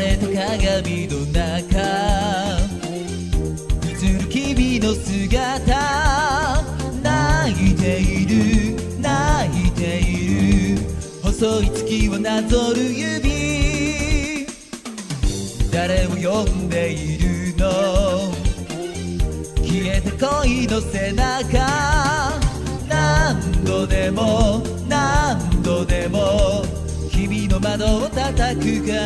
れた鏡の中映る君の姿、泣いている泣いている、細い月をなぞる指、誰を呼んでいるの、消えた恋の背中、何度でも何度でも君の窓を叩くから、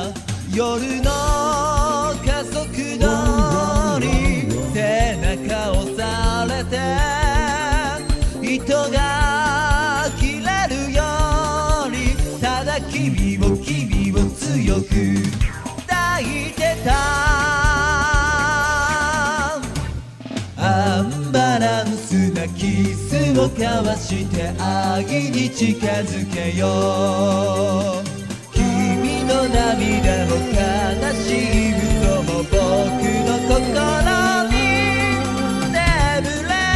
夜の加速度に背中を押されて糸が切れるように、ただ君を強く抱いてた。アンバランスなキスを交わして愛に近づけよう。君の涙も悲しい嘘も僕の心に眠れ。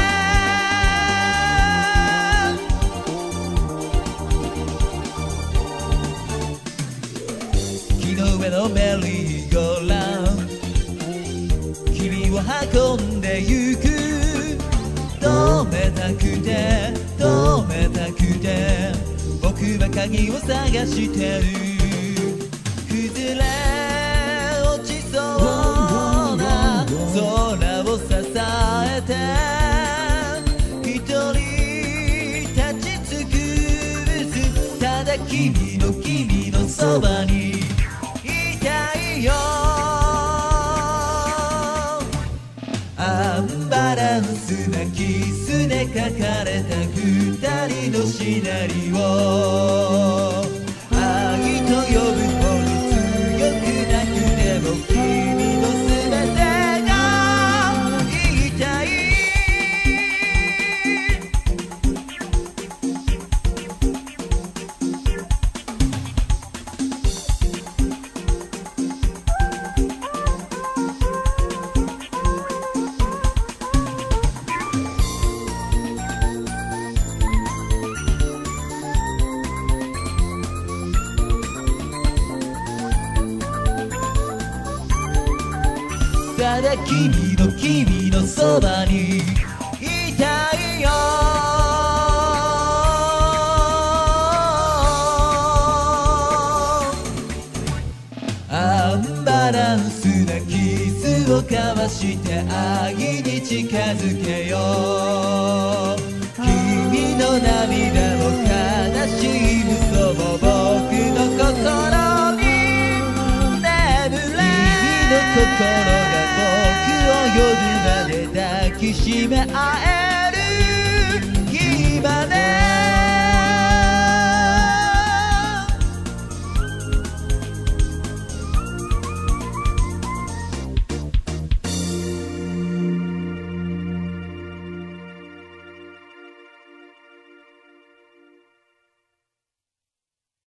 木の上のメリーゴーラウンド、君を運んでゆく、止めたくて止めたくて僕は鍵を探してる。崩れ落ちそうな空を支えて一人立ち尽くす、ただ君のそばにいたいよ。アンバランスなキスで書かれた二人のシナリオ、愛と呼ぶほど強くなくても君の全てが言いたい。ただ君のそばにいたいよ。アンバランスなキスを交わして愛に近づけよう。君の涙も悲しい嘘も僕の心に眠れ。君の心が僕を夜まで抱きしめ合え